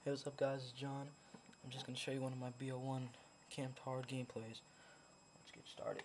Hey, what's up guys, it's John. I'm just going to show you one of my BO1 camped hard gameplays. Let's get started.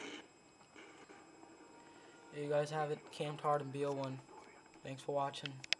There you guys have it, camped hard in BO1. Thanks for watching.